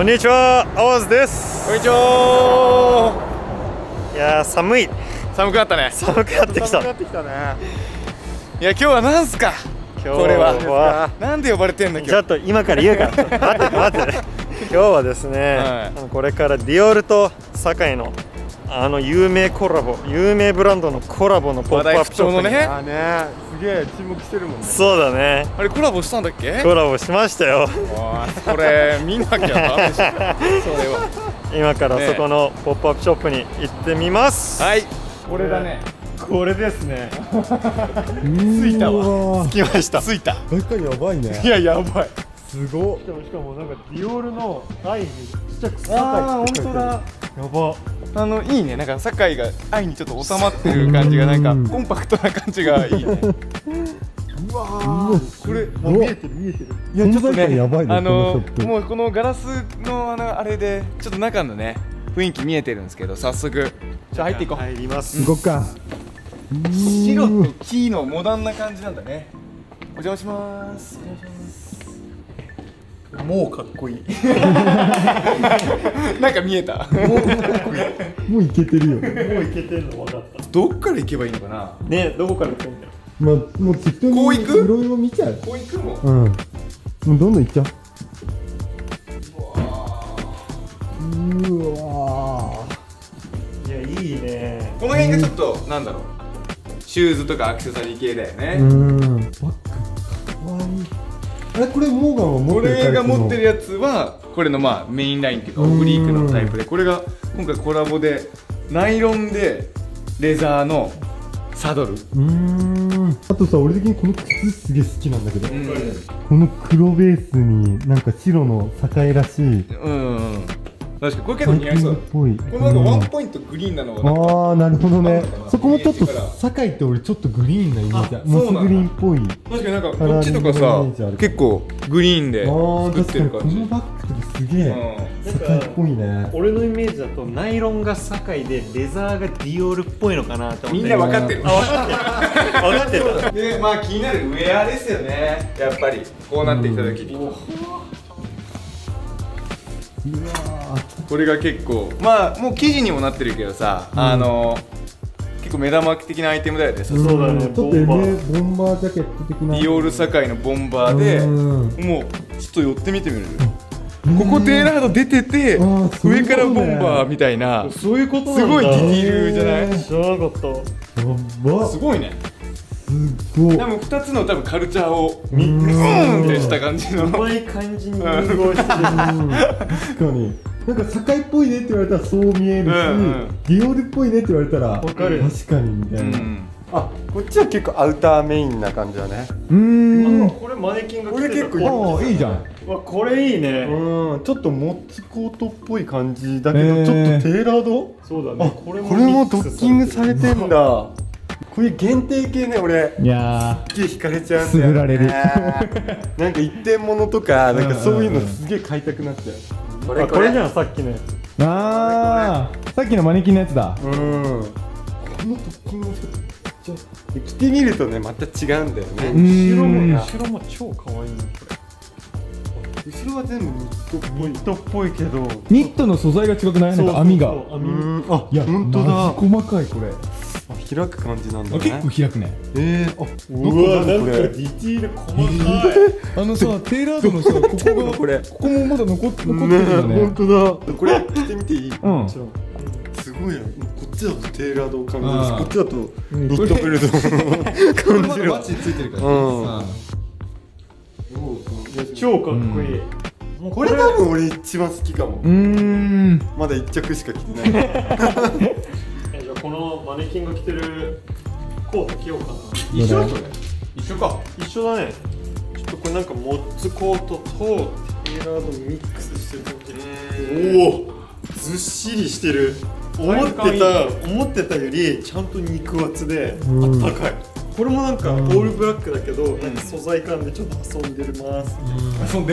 にちは、あわずです。 こんにちは。 いやー、寒くなったね。 寒くなってきた。 ね。いや、今日はなんすか。これはなんで呼ばれてんの今日。 ちょっと今から言うから待って今日はですね、はい、これからディオールと堺の有名ブランドのコラボのポップアップショップにね。 すげえ注目してるもんね。 そうだね。 あれコラボしたんだっけ？ コラボしましたよ。 これ見なきゃダメでしょ。それは今からそこのポップアップショップに行ってみます。 はい。これだね。 これですね。 ついたわ。 つきました。 やばいね。 いや、やばい。 すごっ。 しかもなんかディオールの愛にちっちゃく堺。 本当だ。 やば。 いいね。なんか堺が愛にちょっと収まってる感じがなんかコンパクトな感じがいいね。うわー、これもう見えてる。 いや、ちょっとね、やばいね。 もうこのガラスのあれでちょっと中のね雰囲気見えてるんですけど、早速入っていこう。 入ります。 行こっか。 白と木のモダンな感じなんだね。お邪魔します。 もうかっこいい。 なんか見えた。 もういけてるよ。 もういけてるの分かった。 どっから行けばいいのかな。 ね、どこから行くんだよ。 まあ、もう適当にこう行く？ いろいろ見ちゃう。 こう行くもん。 もうどんどん行っちゃう。うわいや、いいね。 この辺がちょっとなんだろう。シューズとかアクセサリー系だよね。 バッグかわいい。あれ、これモーガンは持ってるタイプの。 俺が持ってるやつはこれのまあメインラインっていうかオブリークのタイプで、これが今回コラボでナイロンでレザーのサドル。 あとさ、俺的にこの靴すげえ好きなんだけど、この黒ベースになんか白の堺らしい。 確かにこれ結構似合いそうだ。このなんかワンポイントグリーンなのがああ、なるほどね。そこもちょっと堺って俺ちょっとグリーンなイメージある。モスグリーンっぽい。 確かになんかこっちとかさ結構グリーンで作ってる感じ。 このバッグとかすげえ堺っぽいね。 俺のイメージだとナイロンが堺でレザーがディオールっぽいのかなと思って。 みんな分かってる。 分かってる。 で、まあ気になるウェアですよね。やっぱりこうなってきた時に。これが結構まあもう生地にもなってるけどさ、結構目玉的なアイテムだよね。 そうだね。 ちょっとボンバージャケット的な。 ディオール堺のボンバーで、もうちょっと寄ってみてみる。ここテーラード出てて上からボンバーみたいな、 そういうことすごいディティールじゃない？ 知らなかった。 すごいね。 すごい。 多分2つのカルチャーをミックスってした感じの。 うまい感じに融合してる。 確かに。なんか堺っぽいねって言われたらそう見えるし、ディオールっぽいねって言われたら確かにみたいな。 あ、こっちは結構アウターメインな感じだね。これマネキンがこれ結構いいじゃん。 これいいね。 ちょっとモッツコートっぽい感じだけど、ちょっとテーラード。 そうだね。 これもドッキングされてんだ。こういう限定系ね、俺いやすげえ惹かれちゃうんだよ。 優られる。 なんか一点物とか、なんかそういうのすげえ買いたくなっちゃう。 これじゃん、さっきのやつ。 ああ、さっきのマネキンのやつだ。 このドッキング着てみるとね、また違うんだよね。 後ろも超可愛いね、これ。 後ろは全部ニットっぽいけど、 ニットの素材が違くない？なんか網が。 あ、いや、本当だ。 細かいこれ。 開く感じなんだね。 結構開くね。 うわ、なんかディティール細かい。 さ、テーラードのさ、ここもまだ残ってるんだね。 本当だ。これ着てみていい？ うん。 すごいな。こっちだとテーラードを感じるし、こっちだとニットベルトを感じる。 マチついてるから。 超かっこいい。 これ多分俺一番好きかも。まだ1着しか着てない。 じゃあこのマネキンが着てるコート着ようかな。 一緒だそれ。一緒か。 一緒だね。ちょっとこれなんかモッツコートとテーラードミックスしてる感じ。おお、ずっしりしてる。思ってたよりちゃんと肉厚であったかい。これもなんかオールブラックだけど、なんか素材感でちょっと遊んでるます。 すご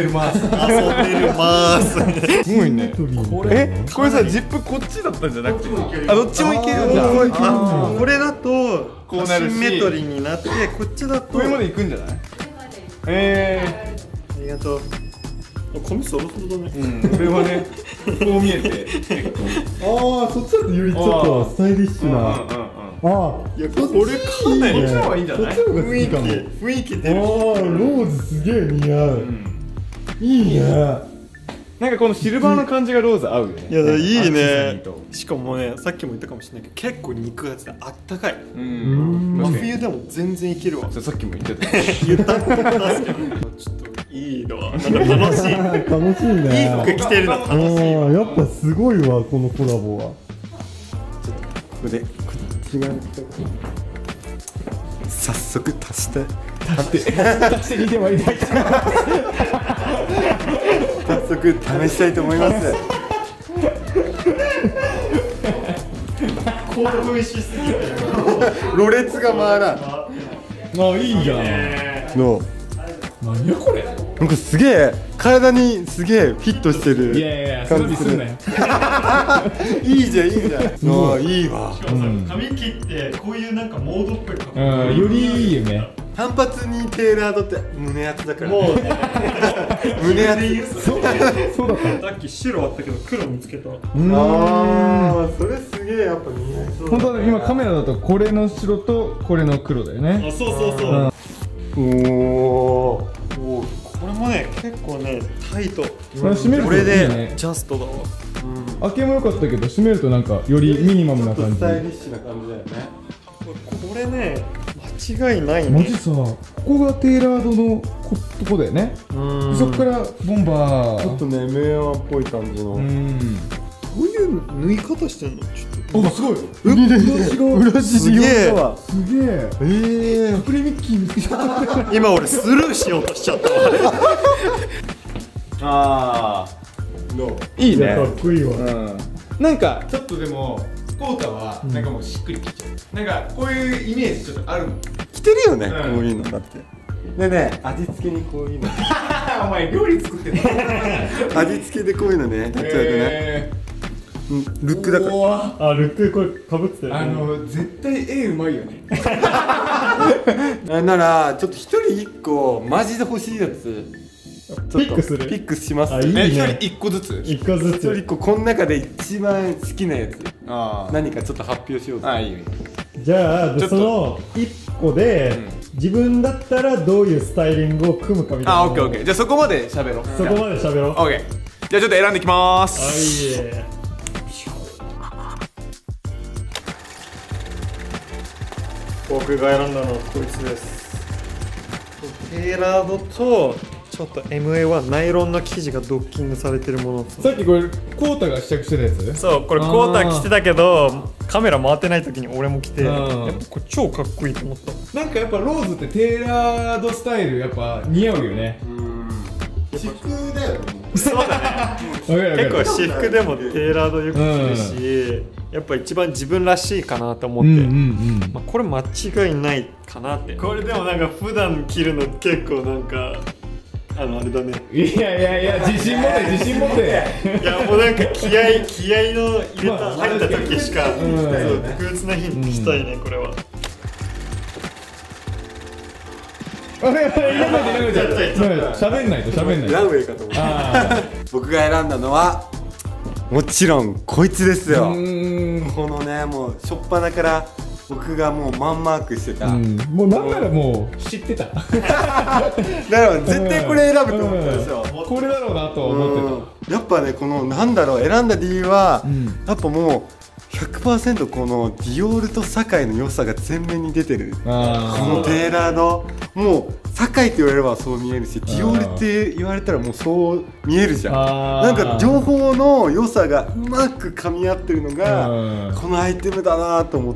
いね。これさ、ジップこっちだったんじゃなくて、どっちもいけるんだ。 これだとこうなるし、 シンメトリーになって、こっちだと上まで行くんじゃない？ ありがとう。 髪そろそろだね。 俺はねこう見えてああ、そっちだとよりちょっとスタイリッシュな。ああ、 いや、これかなりこっちの方がいいんじゃない？ そっちの方が好きかも。 雰囲気ああ、 出る。 ローズすげえ似合う。いいね。 なんかこのシルバーの感じがローズ合うよね。 いや、いいアクセサリねーと。 しかもね、さっきも言ったかもしれないけど、結構肉厚であったかい。 うん真冬でも全然いけるわ。 さっきも言ってた。 言ったことですけど、ちょっといいのは、なんか楽しい。 楽しいね。 いい服着てるの楽しいわ。 ああ、やっぱすごいわ、このコラボは。 ここで、こっち側に早速足して。 出してみてはいないか。 早速試したいと思います。興奮しすぎてろれつが回らん。 あ、いいじゃん。 の何やこれ。 なんかすげえ体にすげえフィットしてるいやいやいや、それすんなよ。 いいじゃんいいじゃん。ああいいわ。 髪切ってこういうなんかモードっぽい格好うん、よりいいよね。 単発にテーラードって胸厚だから。 もう胸厚。 そうだった。 さっき白あったけど黒見つけた。 ああそれすげえやっぱ似合いそう。 本当は今カメラだとこれの白とこれの黒だよね。 あ、そうそうそう。 おお。 これもね結構ねタイト。 閉めるとこれいいでね。 ジャストだわ。 開けも良かったけど閉めるとなんかよりミニマムな感じ。 スタイリッシュな感じだよね。 これね間違いないね。 マジさ、ここがテーラードのとこだよね。そこからボンバー。 ちょっとね MA1 っぽい感じの。 うん。 こういう縫い方してんのちょっと。 あ、すごい。 裏地にすげえ。 すげえ。隠れミッキー見つけちゃった。 今俺スルーしようとしちゃったわ。 ああのいいね。 かっこいいわ。 なんかちょっとでもコータはなんかもうしっくりきちゃう。なんかこういうイメージちょっとあるもん。 着てるよね、 うんこういうのだって。でね味付けにこういうのお前料理作ってんの？ 味付けでこういうのねやっちゃうとね、ルックだからあ、ルックこれかぶってたよね。 絶対絵うまいよね。 なんならちょっと一人一個マジで欲しいやつちょっとピックするピックします。 あいいね一人一個ずつ。 一個ず一人つ。 一個この中で一番好きなやつあ何かちょっと発表しようぜ。 あいいよ。 じゃあ、 ちょっとその一個で自分だったらどういうスタイリングを組むかみたいな。 あ、オッケーオッケー。じゃあそこまで喋ろう。 そこまで喋ろう。 オッケー。じゃあちょっと選んできまーす。 はい。 僕が選んだのはこいつです。テーラードとちょっと MA1 ナイロンの生地がドッキングされてるもの。 さっきこれコータが試着してたやつ。 そうこれコータ着てたけどカメラ回ってない時に俺も着てやうんっぱこれ超かっこいいと思った。 なんかやっぱローズってテーラードスタイルやっぱ似合うよね。 私服だよね。 そうだね。 わかるわか結構る。 私服でもテーラードよく着るし、やっぱ一番自分らしいかなと思って、まあ、これ間違いないかなって。これでもなんか普段着るの結構なんかあれだね。 いや自信持て自信持て。 いやもうなんか気合の入れた、入った時しか、そう特別な日に着たいね、これは。 あれ喋んないと喋んないと。 ランウェイかと思った僕が選んだのはもちろんこいつですよ。このねもう初っ端から僕がもうマンマークしてた、 もうなんならもう知ってた。 だから絶対これ選ぶと思ったでしょ。 これだろうなと思ってやっぱねこのなんだろう選んだ理由は、やっぱもう 100% このディオールと堺の良さが前面に出てる。このテーラードもう堺って言われればそう見えるし、ディオールって言われたらもうそう見えるじゃん。なんか両方の良さがうまく噛み合ってるのがこのアイテムだなと思って、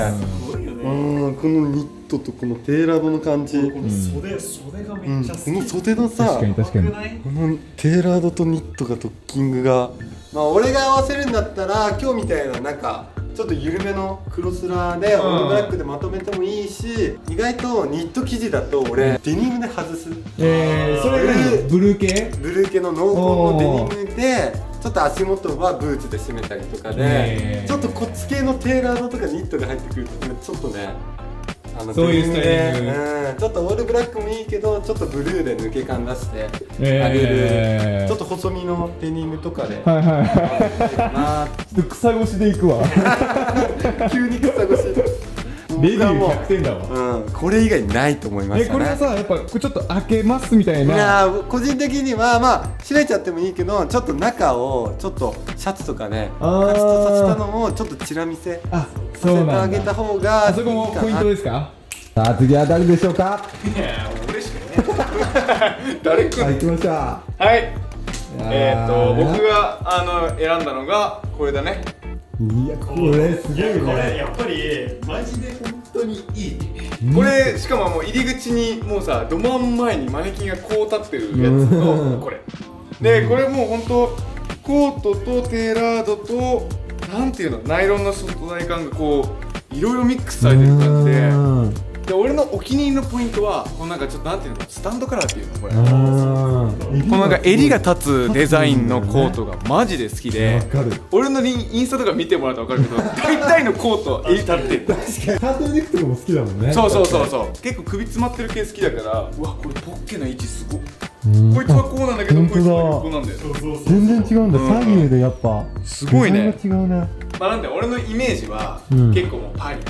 このニットとこのテーラードの感じ、 この袖がめっちゃ好き。 この袖のさ確かにこのテーラードとニットがドッキングが、まあ俺が合わせるんだったら今日みたいななんかちょっと緩めのクロスラーでオールブラックでまとめてもいいし、意外とニット生地だと俺デニムで外す。 それブルー系。 ブルー系の濃厚のデニムでちょっと足元はブーツで締めたりとかで、ちょっとこっち系のテーラードとかニットが入ってくるとちょっとねそういうスタイリングちょっとオールブラックもいいけどちょっとブルーで抜け感出してあげる、ちょっと細身のデニムとかで、 はいはい。ちょっと草越しでいくわ。 急に草越しレビュー100点だわ。 これ以外ないと思いましたね。 これはさ、やっぱちょっと開けますみたいな。 いや個人的にはまあ閉めちゃってもいいけど、ちょっと中をちょっとシャツとかねカチッとさせたのをちょっとチラ見せさせてあげた方がいいかな。 そこもポイントですか？さあ次は誰でしょうか？ いや俺しかいない誰くん行きました。 はい、僕が選んだのがこれだね。 いやこれすごいね。 これやっぱりマジで本当にいい。 これしかももう入り口にもうさど真ん前にマネキンがこう立ってるやつとこれで、これもう本当コートとテーラードとなんていうのナイロンの素材感がこういろいろミックスされてる感じで、俺のお気に入りのポイントはこのなんかちょっとなんていうのスタンドカラーっていうのこれこのなんか襟が立つデザインのコートがマジで好きで、俺のインスタとか見てもらうと分かるけど大体のコート襟立ってる。 確かにタートルネックとかも好きだもんね。 そう結構首詰まってる系好きだから、うわこれポッケの位置すごっ。こいつはこうなんだけどこいつはこうなんだよ。 全然違うんだ。左右でやっぱすごいね。 違うね。 まあなんで俺のイメージは結構もうパリ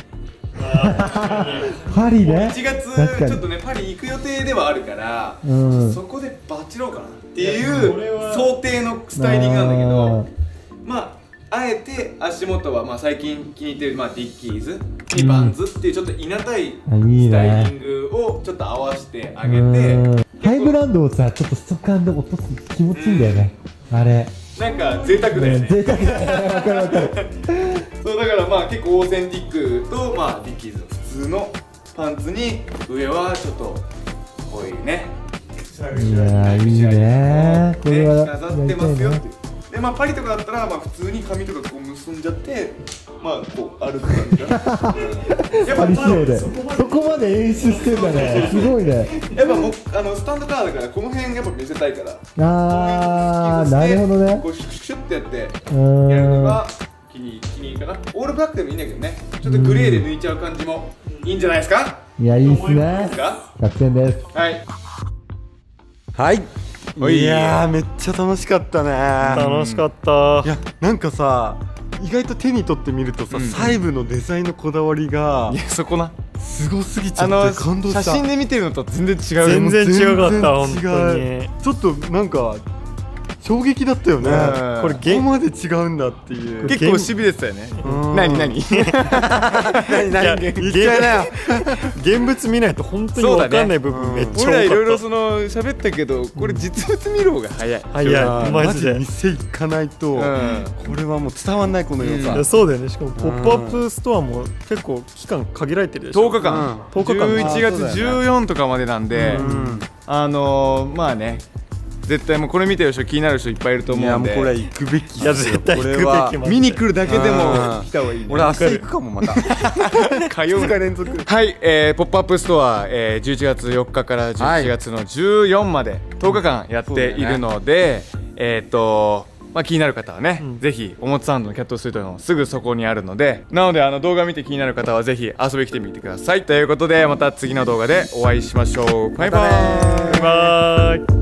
パリね。 1月ちょっとねパリ行く予定ではあるから、そこでバチろうかなっていう想定のスタイリングなんだけど、まああえて足元はまあ最近気に入ってるディッキーズにバンズっていうちょっといなたいスタイリングをちょっと合わせてあげて、 ハイブランドをさちょっとストカンで落とす気持ちいいんだよね、あれなんか贅沢だよね。 贅沢だよね。わかるわかる。 そうだからまあ結構オーセンティックとまあディッキーズの普通のパンツに上はちょっとこういうねいやーいいねー。これは飾ってますよっていう。でまあパリとかだったらまあ普通に髪とかこう結んじゃってまあこう歩く感じがやっぱパリ仕様でそこまで演出してんだね。すごいね。 やっぱ僕スタンドカーだからこの辺やっぱ見せたいから、 あーなるほどね。 こうシュッシュッってやってやるのが気に入るかな。オールブラックでもいいんだけどね、ちょっとグレーで抜いちゃう感じもいいんじゃないですか。 いやいいっすね。 か 100点です。 はいはい。いやーめっちゃ楽しかったね。 楽しかった。 いやなんかさ意外と手に取ってみるとさ、細部のデザインのこだわりがいやそこなすごすぎちゃって感動した。 写真で見てるのと全然違う。 全然違かった本全然当に。 違う。ちょっとなんか衝撃だったよね。これここまで違うんだっていう。 結構しびれてたよね。何言っちゃいなよ。 現物見ないと本当に分かんない部分めっちゃ多かった。 俺らいろいろ喋ったけどこれ実物見る方が早い。 早いマジで。 店行かないとこれはもう伝わんないこの良さ。 そうだよね。しかもポップアップストアも結構期間限られてるでしょ。 10日間11月14とかまでなんで、まあね絶対もうこれ見てる人気になる人いっぱいいると思うんで、 いやもうこれ行くべき。 いや絶対行くべき。 見に来るだけでも来た方がいいね。 俺明日行くかもまた。 火曜日連続。はい、ポップアップストア、11月4日から11月の14まで10日間やっているので、まあ気になる方はね、ぜひおもつサンドのキャットストリートのすぐそこにあるので、なので動画見て気になる方はぜひ遊びに来てみてください。ということでまた次の動画でお会いしましょう。バイバーイ。 バイバーイ。